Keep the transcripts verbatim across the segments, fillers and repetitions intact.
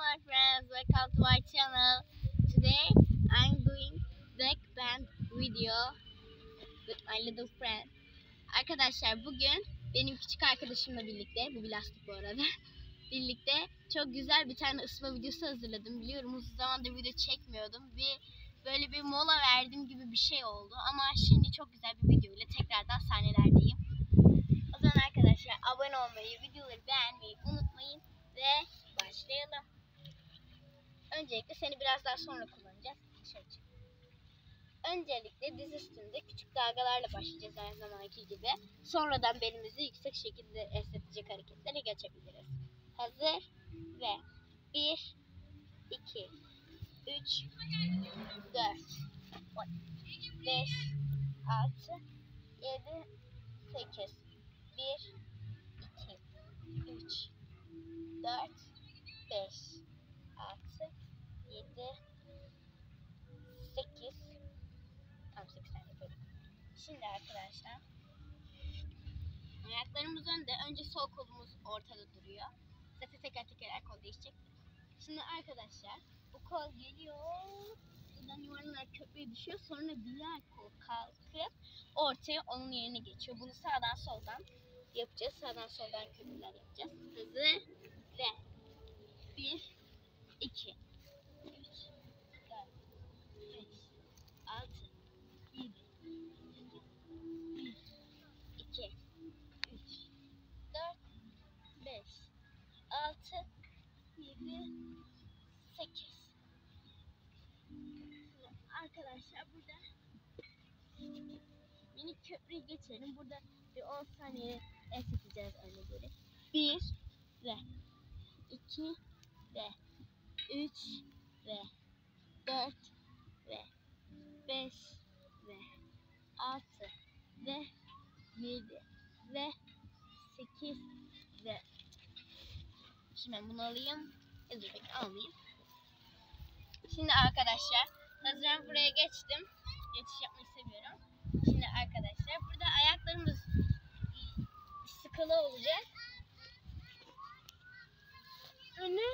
my friends, welcome to my channel. Today I'm doing back band video with my little friend. Arkadaşlar bugün benim küçük arkadaşımla birlikte, bu bir lastik bu arada, birlikte çok güzel bir tane ısma videosu hazırladım. Biliyorum uzun zamandır video çekmiyordum. Bir böyle bir mola verdim gibi bir şey oldu ama şimdi çok güzel bir video ile tekrardan sahnelerdeyim. O zaman arkadaşlar abone olmayı, videoları beğenmeyi unutmayın ve başlayalım. Öncelikle seni biraz daha sonra kullanacağız. Dışarı çık. Öncelikle diz üstünde küçük dalgalarla başlayacağız her zamanki gibi. Sonradan belimizi yüksek şekilde esnetecek hareketlere geçebiliriz. Hazır ve bir, iki, üç, dört, beş, altı, yedi, sekiz, bir, iki, üç, dört, beş, altı, yedi, sekiz, tam sekiz tane yapıyorduk. Şimdi arkadaşlar ayaklarımız önde. Önce sol kolumuz ortada duruyor. Zaten teker teker kol değişecek. Şimdi arkadaşlar bu kol geliyor. Buradan yuvarlanarak köprüye düşüyor. Sonra diğer kol kalkıp ortaya onun yerine geçiyor. Bunu sağdan soldan yapacağız. Sağdan soldan köprüler yapacağız. Hazır ve bir, iki, üç, dört, beş, altı, yedi, sekiz, bir, iki, üç, dört, beş, altı, yedi, sekiz. Arkadaşlar burada minik köprüyü geçelim. Burada bir on saniye esneteceğiz öyle göre. bir ve iki ve üç ve dört ve beş ve altı ve yedi ve sekiz ve şimdi ben bunu alayım. Dur bekle almayayım. Şimdi arkadaşlar hazır buraya geçtim. Geçiş yapmayı seviyorum. Şimdi arkadaşlar burada ayaklarımız sıkılı olacak. Öne,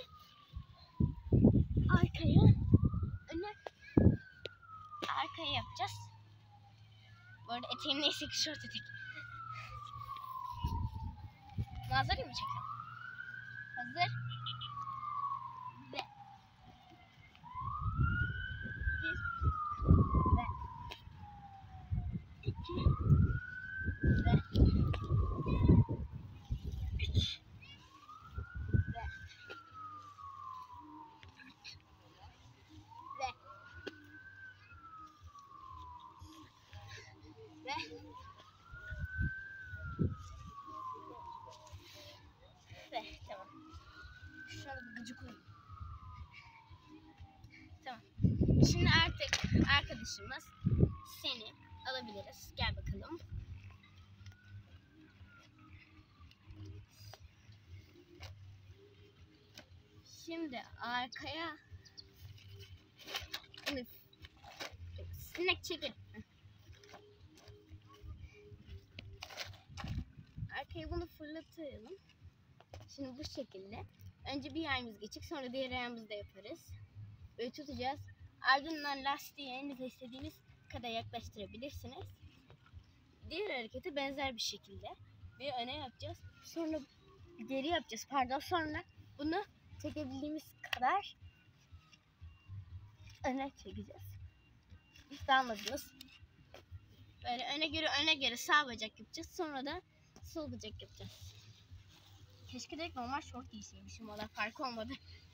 arkaya, öne, arkaya yapacağız. Bu arada eteğim neyse ki şort etek. Manzarayı mı çekiyorum? Hazır. Ve bir ve iki ve üç ve ve ve ve tamam. Şuna bir gıcık koyayım. Tamam. Şimdi artık arkadaşımız seni alabiliriz. Gel bakalım. Şimdi arkaya sinek çekin. Arkaya bunu fırlatalım. Şimdi bu şekilde. Önce bir ayağımız geçecek, sonra diğer ayağımızı da yaparız. Böyle tutacağız. Ardından lastiği elinize istediğiniz kadar yaklaştırabilirsiniz. Diğer harekete benzer bir şekilde bir öne yapacağız. Sonra geri yapacağız. Pardon. Sonra bunu çekebildiğimiz kadar öne çekeceğiz. İşte anladınız. Böyle öne geri öne geri sağ bacak yapacağız. Sonra da sol bacak yapacağız. Keşke direkt normal şort giyseymişim. Valla fark olmadı.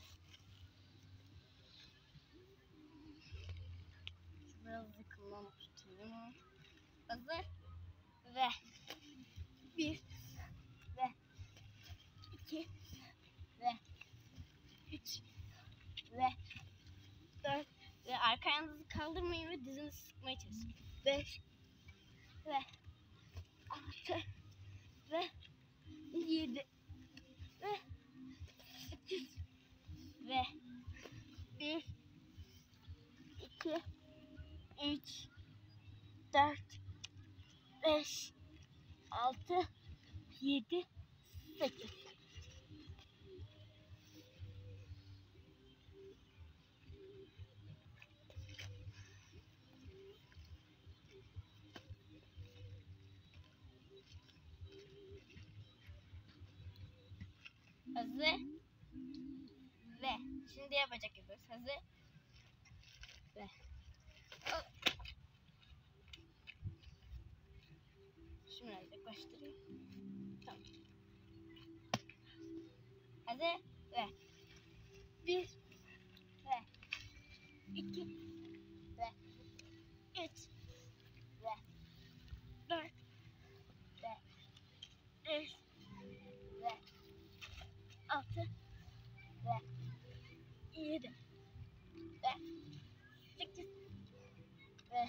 Biraz yakından tutayım. Hazır. Ve bir ve iki ve üç ve dört ve arka ayağınızı kaldırmayın ve dizinizi sıkmaya çalışın. Beş ve altı ve yedi ve sekiz ve bir, iki, üç, dört, beş, altı, yedi, sekiz. Hazır. Ve şimdi yapacak gibiyiz. Hazır. Ve. Hop. Şunu yaklaştırayım. Tamam. Hazır. Ve. Bir. Ve. İki. Ve. Üç. Ve. Dört. Ve. Beş. Ve. Altı. Ve. Yedi. Ve. Sekiz. Ve.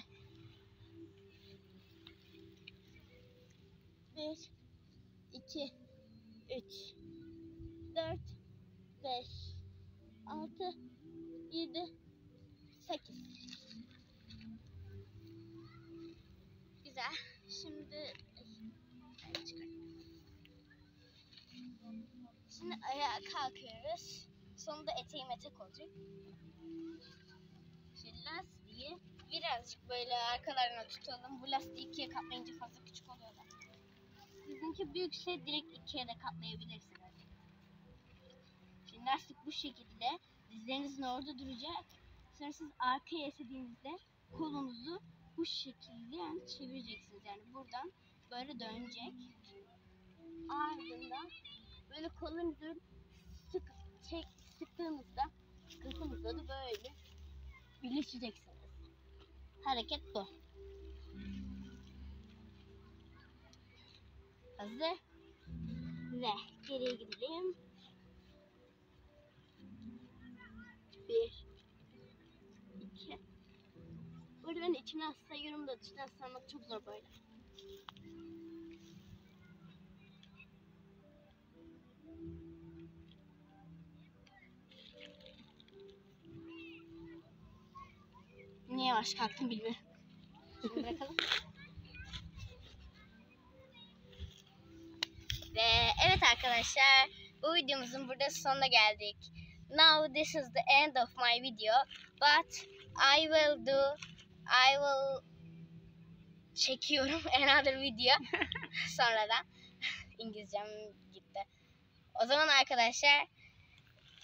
Bir. İki. Üç. Dört. Beş. Altı. Yedi. Sekiz. Güzel. Şimdi Şimdi ayağa kalkıyoruz. Sonunda eteğim etek olacak. Şimdi lastiği birazcık böyle arkalarına tutalım. Bu lastiği ikiye katlayınca fazla küçük oluyorlar. Sizinki büyükse direkt ikiye de katlayabilirsiniz. Şimdi lastik bu şekilde dizlerinizin orada duracak. Sonra siz arkaya esnediğinizde kolunuzu bu şekilde yani çevireceksiniz. Yani buradan böyle dönecek. Ardından böyle kolunuzu sık çek sıktığınızda kafamızda da böyle birleşeceksiniz. Hareket bu. Hazır. Ve geriye gidelim. Bir. İki. Burada ben içine sayıyorum da dışına sarmak çok zor böyle. Niye yavaş kalktım bilmiyorum. Şimdi bırakalım. Ve evet arkadaşlar, bu videomuzun burada sonuna geldik. Now this is the end of my video, but I will do, I will çekiyorum another video sonradan. İngilizcem gitti. O zaman arkadaşlar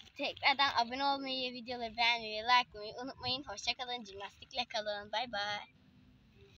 tekrardan abone olmayı, videoları beğenmeyi, likelamayı unutmayın. Hoşça kalın, jimnastikle kalın. Bye bye.